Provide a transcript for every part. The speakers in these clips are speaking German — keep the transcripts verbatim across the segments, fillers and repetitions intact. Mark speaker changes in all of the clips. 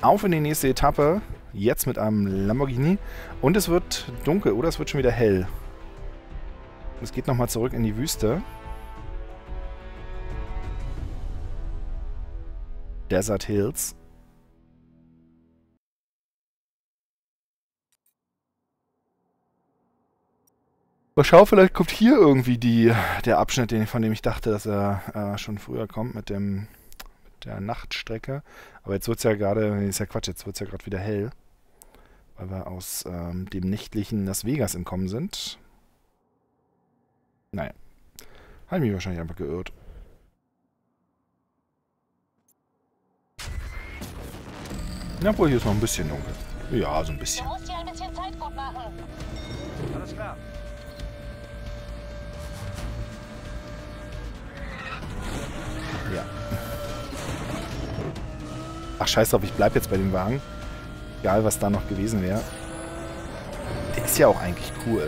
Speaker 1: auf in die nächste Etappe. Jetzt mit einem Lamborghini. Und es wird dunkel, oder es wird schon wieder hell. Es geht nochmal zurück in die Wüste. Desert Hills. Mal schauen, vielleicht kommt hier irgendwie die, der Abschnitt, den, von dem ich dachte, dass er äh, schon früher kommt mit, dem, mit der Nachtstrecke. Aber jetzt wird es ja gerade, ist ja Quatsch, jetzt wird es ja gerade wieder hell. Weil wir aus ähm, dem nächtlichen Las Vegas entkommen sind. Naja. Habe ich mich wahrscheinlich einfach geirrt. Na, obwohl hier ist noch ein bisschen dunkel. Ja, so ein bisschen.
Speaker 2: Du musst dir ein bisschen Zeit gut machen.
Speaker 3: Alles klar.
Speaker 1: Ja. Ach, scheiß drauf, ich bleib jetzt bei dem Wagen. Egal, was da noch gewesen wäre. Der ist ja auch eigentlich cool.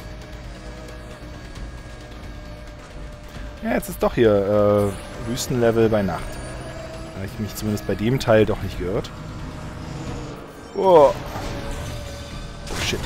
Speaker 1: Ja, jetzt ist doch hier äh, Wüstenlevel bei Nacht. Da habe ich mich zumindest bei dem Teil doch nicht geirrt. Oh. Oh, shit.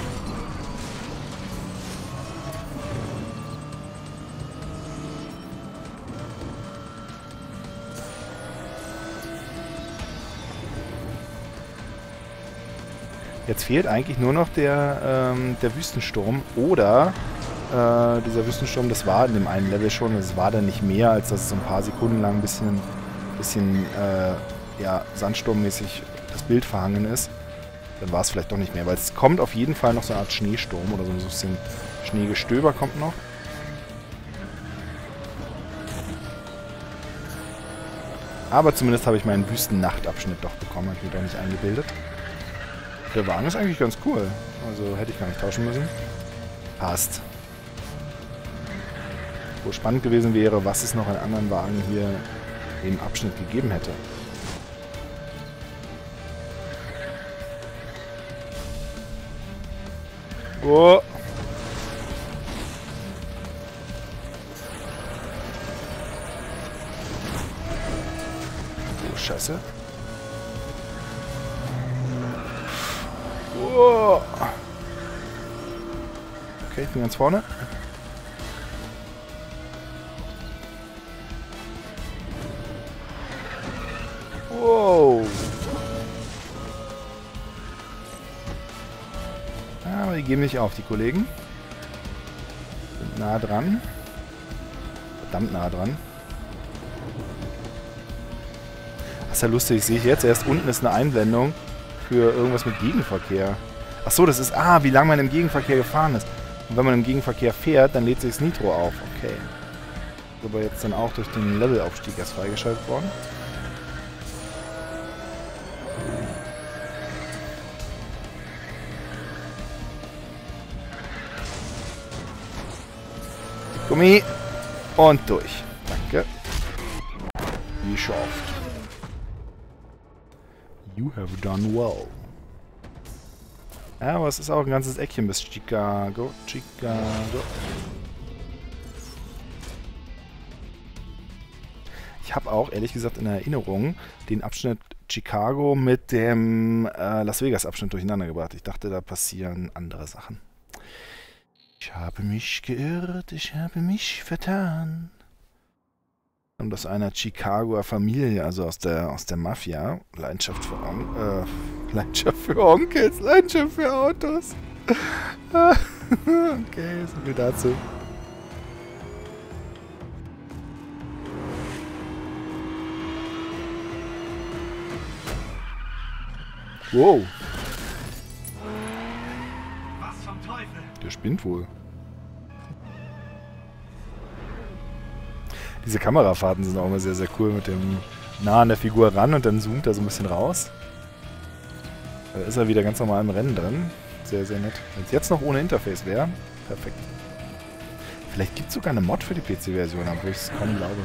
Speaker 1: Jetzt fehlt eigentlich nur noch der, ähm, der Wüstensturm oder äh, dieser Wüstensturm, das war in dem einen Level schon, es war dann nicht mehr, als dass es so ein paar Sekunden lang ein bisschen, bisschen äh, ja, sandsturmmäßig das Bild verhangen ist. Dann war es vielleicht doch nicht mehr, weil es kommt auf jeden Fall noch so eine Art Schneesturm oder so ein bisschen Schneegestöber kommt noch. Aber zumindest habe ich meinen Wüstennachtabschnitt doch bekommen, habe ich mir doch nicht eingebildet. Der Wagen ist eigentlich ganz cool. Also hätte ich gar nicht tauschen müssen. Passt. Wo spannend gewesen wäre, was es noch an anderen Wagen hier im Abschnitt gegeben hätte. Oh. Oh, Scheiße. Oh. Okay, ich bin ganz vorne. Wow. Aber die geben nicht auf, die Kollegen. Sind nah dran. Verdammt nah dran. Das ist ja lustig, sehe ich jetzt. Erst unten ist eine Einblendung für irgendwas mit Gegenverkehr. Ach so, das ist, ah, wie lange man im Gegenverkehr gefahren ist. Und wenn man im Gegenverkehr fährt, dann lädt sich das Nitro auf. Okay. Ist aber jetzt dann auch durch den Levelaufstieg erst freigeschaltet worden. Gummi. Und durch. Danke. Geschafft. You have done well. Ja, aber es ist auch ein ganzes Eckchen bis Chicago. Chicago. Ich habe auch, ehrlich gesagt, in Erinnerung den Abschnitt Chicago mit dem äh, Las Vegas Abschnitt durcheinander gebracht. Ich dachte, da passieren andere Sachen. Ich habe mich geirrt, ich habe mich vertan. Und aus einer Chicagoer Familie, also aus der, aus der Mafia. Leidenschaft für, On äh, Leidenschaft für Onkels, Leidenschaft für Autos. Okay, so viel dazu. Wow.
Speaker 3: Was zum Teufel?
Speaker 1: Der spinnt wohl. Diese Kamerafahrten sind auch immer sehr, sehr cool mit dem nah an der Figur ran und dann zoomt er so ein bisschen raus. Da ist er wieder ganz normal im Rennen drin. Sehr, sehr nett. Wenn es jetzt noch ohne Interface wäre, perfekt. Vielleicht gibt es sogar eine Mod für die P C-Version, obwohl ich es kaum glaube.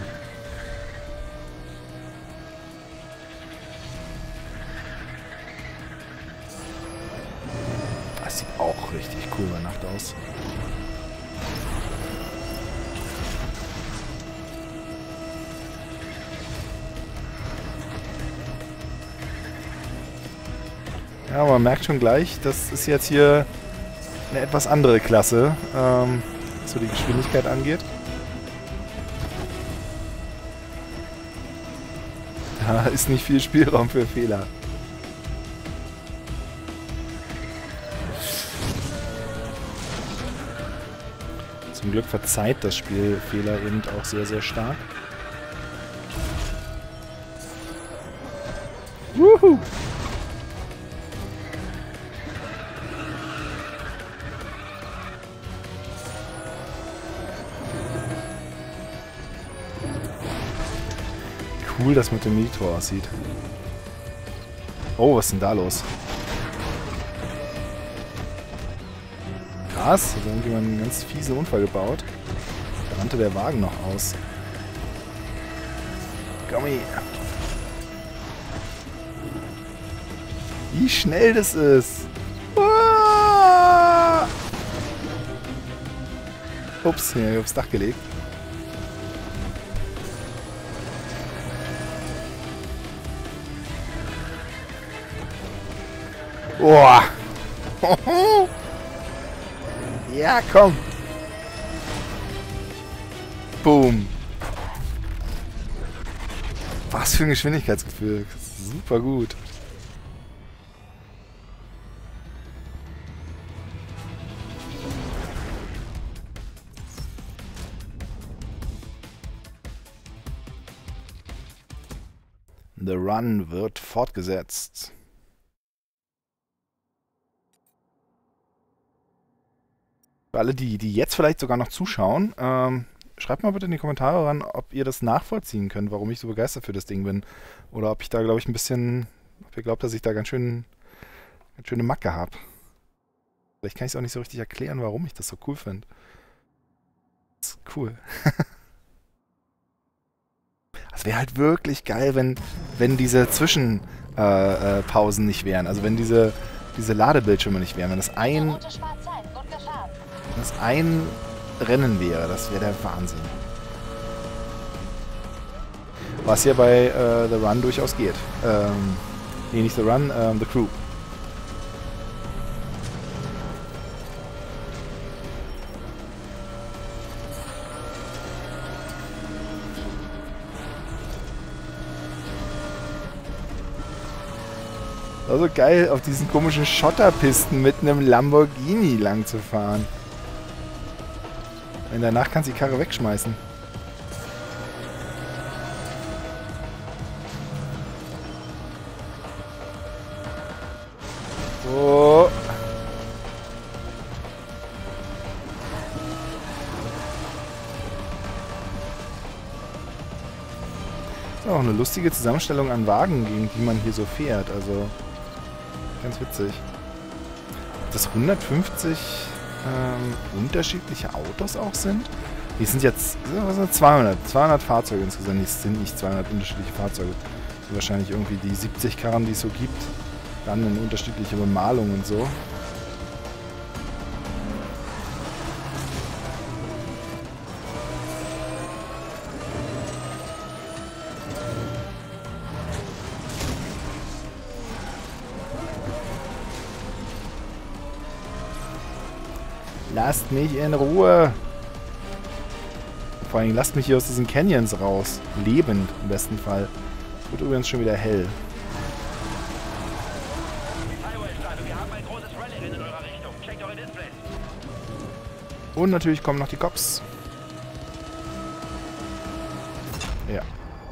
Speaker 1: Das sieht auch richtig cool bei Nacht aus. Ja, man merkt schon gleich, das ist jetzt hier eine etwas andere Klasse, ähm, was so die Geschwindigkeit angeht. Da ist nicht viel Spielraum für Fehler. Zum Glück verzeiht das Spiel Fehler eben auch sehr, sehr stark. Wuhu! Cool, das mit dem Monitor aussieht. Oh, was ist denn da los? Krass, hat irgendjemand einen ganz fiesen Unfall gebaut. Da rannte der Wagen noch aus. Komm her. Wie schnell das ist. Ah! Ups, hier aufs Dach gelegt. Boah. Ja, komm. Boom. Was für ein Geschwindigkeitsgefühl. Super gut. The Run wird fortgesetzt. Für alle, die, die jetzt vielleicht sogar noch zuschauen, ähm, schreibt mal bitte in die Kommentare ran, ob ihr das nachvollziehen könnt, warum ich so begeistert für das Ding bin. Oder ob ich da, glaube ich, ein bisschen, ob ihr glaubt, dass ich da ganz schön, ganz schöne Macke habe. Vielleicht kann ich es auch nicht so richtig erklären, warum ich das so cool finde. Das ist cool. Es wäre halt wirklich geil, wenn, wenn diese Zwischenpausen äh, äh, Pausen nicht wären. Also wenn diese, diese Ladebildschirme nicht wären. Wenn das ein... Wenn das ein Rennen wäre, das wäre der Wahnsinn. Was ja bei äh, The Run durchaus geht. Ähm, nee, nicht The Run, ähm, The Crew. Also geil, auf diesen komischen Schotterpisten mit einem Lamborghini lang zu fahren. Und danach kannst du die Karre wegschmeißen. Oh. Das ist auch eine lustige Zusammenstellung an Wagen, gegen die man hier so fährt. Also ganz witzig. Dass hundertfünfzig ähm, unterschiedliche Autos auch sind. Die sind jetzt was sind zweihundert, zweihundert Fahrzeuge insgesamt. Das sind nicht zweihundert unterschiedliche Fahrzeuge. Das sind wahrscheinlich irgendwie die siebzig Karren, die es so gibt. Dann in unterschiedliche Bemalungen und so. Lasst mich in Ruhe. Vor allem lasst mich hier aus diesen Canyons raus. Lebend im besten Fall. Wird übrigens schon wieder hell. Und natürlich kommen noch die Cops. Ja.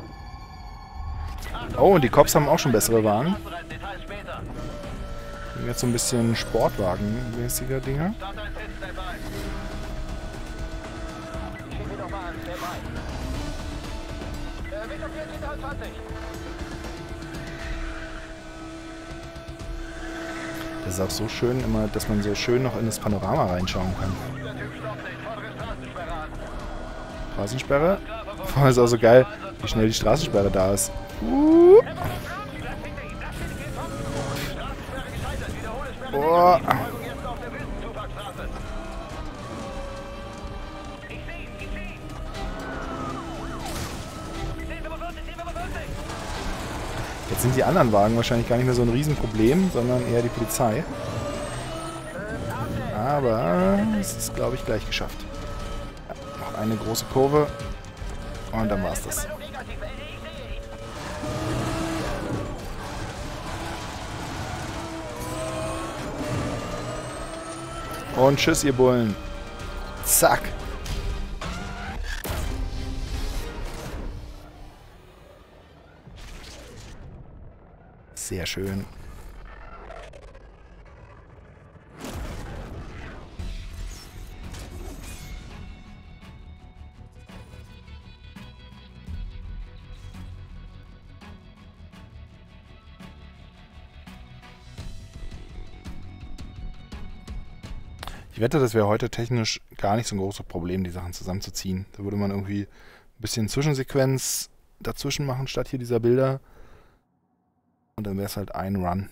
Speaker 1: Oh, und die Cops haben auch schon bessere Wagen. Jetzt so ein bisschen Sportwagen-mäßiger Dinger. Das ist auch so schön immer, dass man so schön noch in das Panorama reinschauen kann. Straßensperre. Das ist auch so geil, wie schnell die Straßensperre da ist. Uh. Oh. Jetzt sind die anderen Wagen wahrscheinlich gar nicht mehr so ein Riesenproblem, sondern eher die Polizei. Aber es ist, glaube ich, gleich geschafft. Ja, noch eine große Kurve und dann war es das. Und tschüss, ihr Bullen. Zack. Sehr schön. Ich wette, das wäre heute technisch gar nicht so ein großes Problem, die Sachen zusammenzuziehen. Da würde man irgendwie ein bisschen Zwischensequenz dazwischen machen, statt hier dieser Bilder. Und dann wäre es halt ein Run.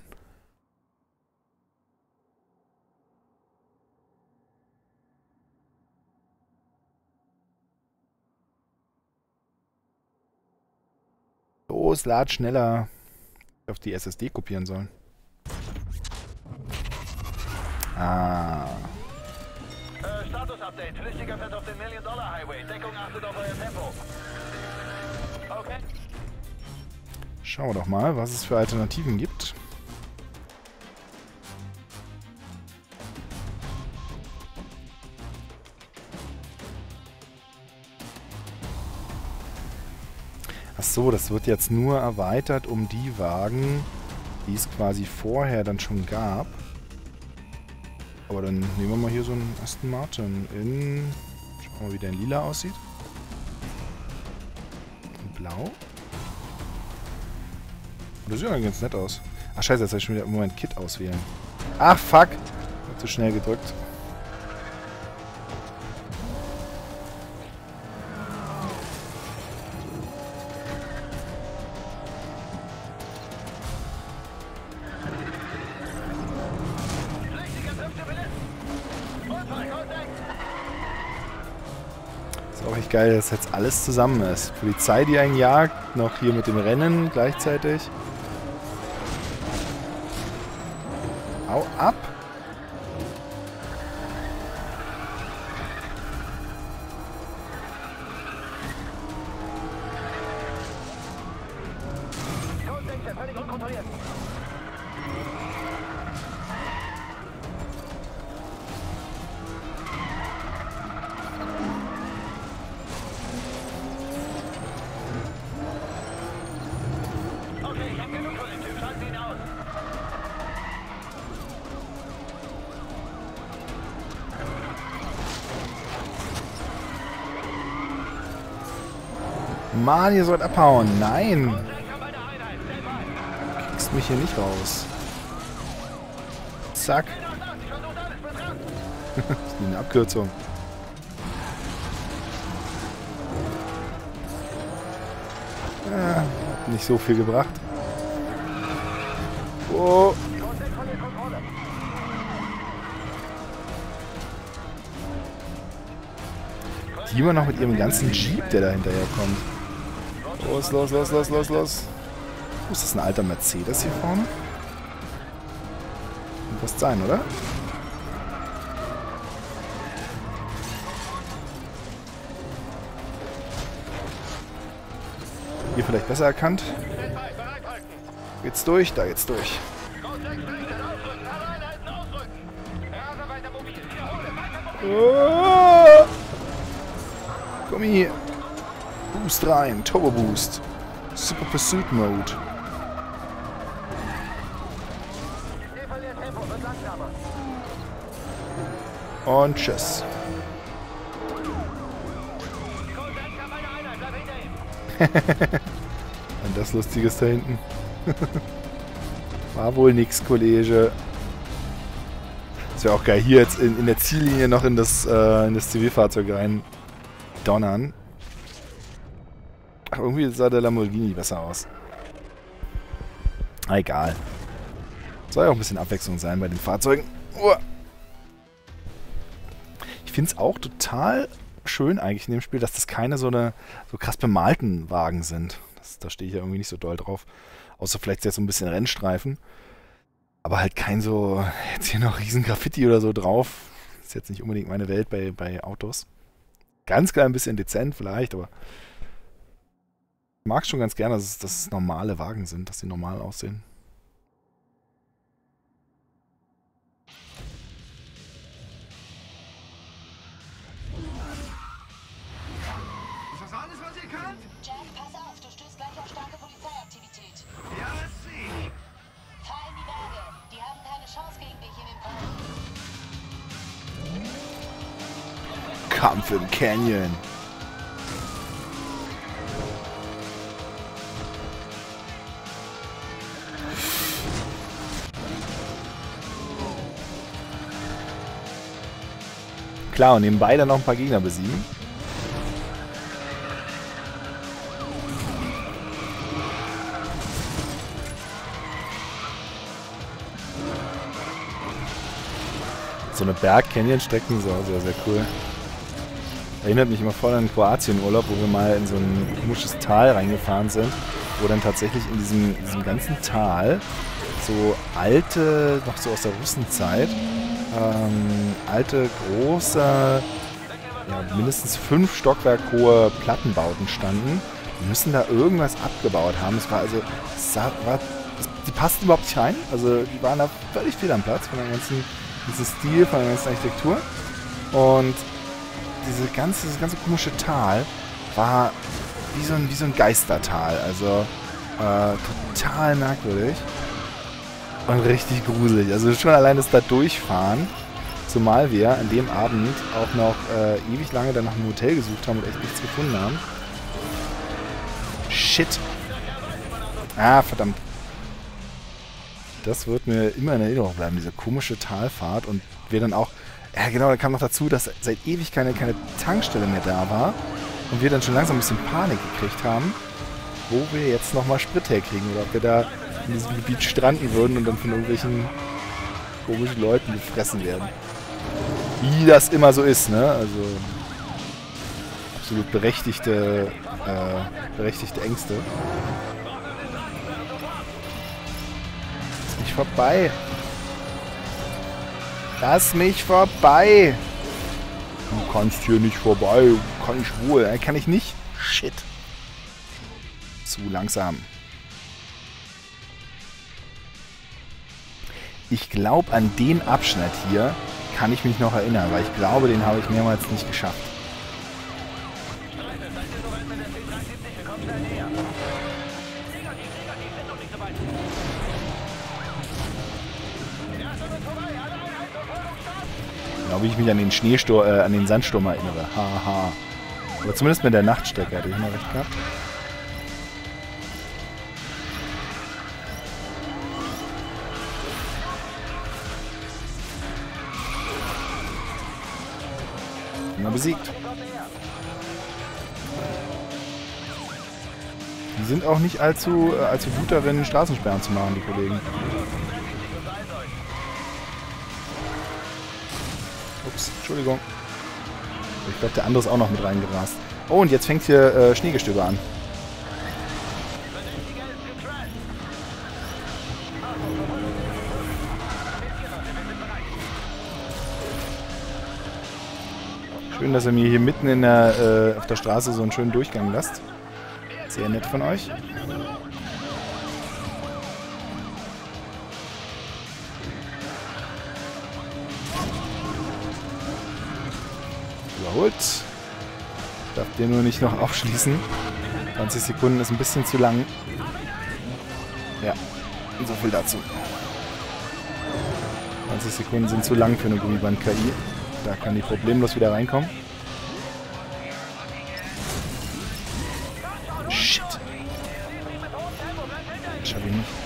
Speaker 1: Los, lad schneller. Ich auf die S S D kopieren sollen. Ah.
Speaker 3: Äh, Status-Update. Flüchtiger fährt auf den Million-Dollar-Highway. Deckung, achtet auf euer Tempo. Okay.
Speaker 1: Schauen wir doch mal, was es für Alternativen gibt. Ach so, das wird jetzt nur erweitert um die Wagen, die es quasi vorher dann schon gab. Aber dann nehmen wir mal hier so einen Aston Martin in... Schauen wir mal, wie der in lila aussieht. In blau. Das sieht ja ganz nett aus. Ach scheiße, jetzt soll ich schon wieder im Moment Kit auswählen. Ach fuck! Hab zu schnell gedrückt. Ist auch echt geil, dass jetzt alles zusammen ist. Polizei, die einen jagt, noch hier mit dem Rennen gleichzeitig. Hau ab!
Speaker 3: Völlig unkontrolliert. Okay, ich hab genug von dem Typ. Schalten Sie ihn aus.
Speaker 1: Mann, ihr sollt abhauen. Nein! Du kriegst mich hier nicht raus. Zack. Das ist eine Abkürzung. Ja, hat nicht so viel gebracht. Oh. Die immer noch mit ihrem ganzen Jeep, der da hinterher kommt. Los, los, los, los, los, los. Muss das ein alter Mercedes hier vorne? Muss sein, oder? Hier vielleicht besser erkannt. Geht's durch? Da geht's durch. Oh! Gummi! Boost rein, Turbo Boost. Super Pursuit Mode. Und tschüss. Und das Lustiges da hinten. War wohl nix, Kollege. Das wäre auch geil, hier jetzt in, in der Ziellinie noch in das, äh, in das Zivilfahrzeug rein donnern. Ach, irgendwie sah der Lamborghini besser aus. Na, egal. Soll ja auch ein bisschen Abwechslung sein bei den Fahrzeugen. Uah. Ich finde es auch total schön eigentlich in dem Spiel, dass das keine so eine so krass bemalten Wagen sind. Das, da stehe ich ja irgendwie nicht so doll drauf. Außer vielleicht jetzt so ein bisschen Rennstreifen. Aber halt kein so, jetzt hier noch riesen Graffiti oder so drauf. Ist jetzt nicht unbedingt meine Welt bei, bei Autos. Ganz klein bisschen dezent vielleicht, aber ich mag schon ganz gerne, dass es, dass es normale Wagen sind, dass sie normal aussehen.
Speaker 3: Ist das alles, was ihr könnt?
Speaker 2: Jack, pass auf, du stößt gleich auf starke Polizeiaktivität.
Speaker 3: Ja, das sehe ich.
Speaker 2: Fahr in die Berge. Die haben keine Chance gegen dich in den Park.
Speaker 1: Kampf im Canyon. Klar, und nebenbei dann noch ein paar Gegner besiegen. So eine Berg-Canyon-Strecken sind auch sehr, sehr cool. Erinnert mich immer voll an Kroatien-Urlaub, wo wir mal in so ein komisches Tal reingefahren sind, wo dann tatsächlich in diesem, in diesem ganzen Tal so alte, noch so aus der Russenzeit, ähm, alte, große, ja, mindestens fünf Stockwerk hohe Plattenbauten standen. Die müssen da irgendwas abgebaut haben. Es war also, es sah, war, es, die passten überhaupt nicht rein. Also die waren da völlig fehl am Platz von dem ganzen, diesem Stil, von der ganzen Architektur. Und diese ganze, dieses ganze komische Tal war wie so ein, wie so ein Geistertal. Also äh, total merkwürdig. Und richtig gruselig. Also schon allein das da durchfahren, zumal wir an dem Abend auch noch äh, ewig lange dann nach einem Hotel gesucht haben und echt nichts gefunden haben. Shit. Ah, verdammt. Das wird mir immer in Erinnerung bleiben, diese komische Talfahrt. Und wir dann auch, ja genau, da kam noch dazu, dass seit ewig keine, keine Tankstelle mehr da war. Und wir dann schon langsam ein bisschen Panik gekriegt haben, wo wir jetzt nochmal Sprit herkriegen. Oder ob wir da in diesem Gebiet stranden würden und dann von irgendwelchen komischen Leuten gefressen werden. Wie das immer so ist, ne? Also absolut berechtigte, äh, berechtigte Ängste. Lass mich vorbei. Lass mich vorbei. Du kannst hier nicht vorbei. Kann ich wohl. Äh, kann ich nicht? Shit. Zu langsam. Ich glaube, an den Abschnitt hier kann ich mich noch erinnern, weil ich glaube, den habe ich mehrmals nicht geschafft. Genau wie ich mich an den Schneesturm, äh, an den Sandsturm erinnere. Haha. Aber zumindest mit der Nachtstrecke hatte ich immer recht gehabt. Besiegt. Die sind auch nicht allzu, äh, allzu gut darin, Straßensperren zu machen, die Kollegen. Ups, Entschuldigung. Ich glaube, der andere ist auch noch mit reingerast. Oh, und jetzt fängt hier äh, Schneegestöber an. Schön, dass ihr mir hier mitten in der, äh, auf der Straße so einen schönen Durchgang lasst. Sehr nett von euch. Überholt. Darf der nur nicht noch aufschließen. zwanzig Sekunden ist ein bisschen zu lang. Ja, so viel dazu. zwanzig Sekunden sind zu lang für eine Gummiband-K I. Da kann die problemlos wieder reinkommen. Shit. Schaffe ich nicht.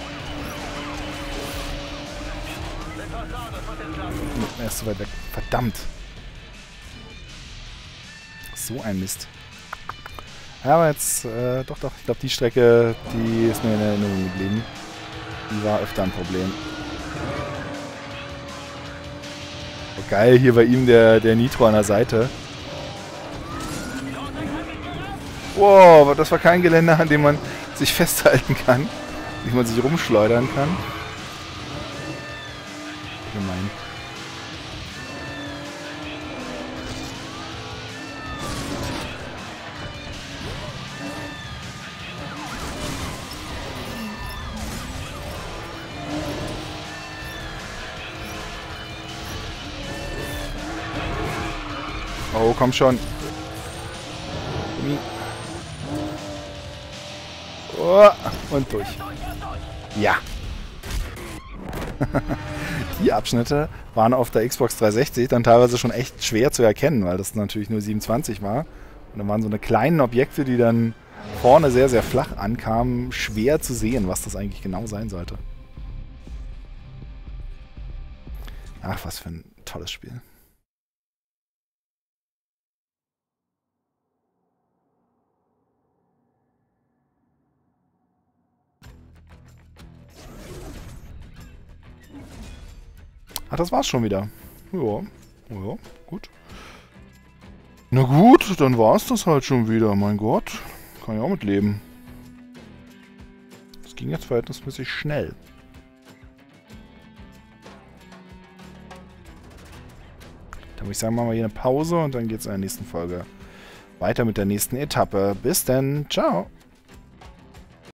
Speaker 1: Er ist so weit weg. Verdammt. So ein Mist. Ja, aber jetzt, äh, doch, doch. Ich glaube, die Strecke, die ist mir in Erinnerung geblieben. Die war öfter ein Problem. Geil, hier bei ihm der, der Nitro an der Seite. Wow, das war kein Geländer, an dem man sich festhalten kann. wie man sich rumschleudern kann. Gemein. Oh, komm schon. Oh, und durch. Ja. Die Abschnitte waren auf der Xbox dreihundertsechzig dann teilweise schon echt schwer zu erkennen, weil das natürlich nur siebenundzwanzig war. Und dann waren so eine kleinen Objekte, die dann vorne sehr, sehr flach ankamen, schwer zu sehen, was das eigentlich genau sein sollte. Ach, was für ein tolles Spiel. Ach, das war's schon wieder. Ja, ja, gut. Na gut, dann war's das halt schon wieder. Mein Gott, kann ich auch mitleben. Das ging jetzt verhältnismäßig schnell. Dann würde ich sagen, machen wir hier eine Pause und dann geht's in der nächsten Folge weiter mit der nächsten Etappe. Bis dann, ciao!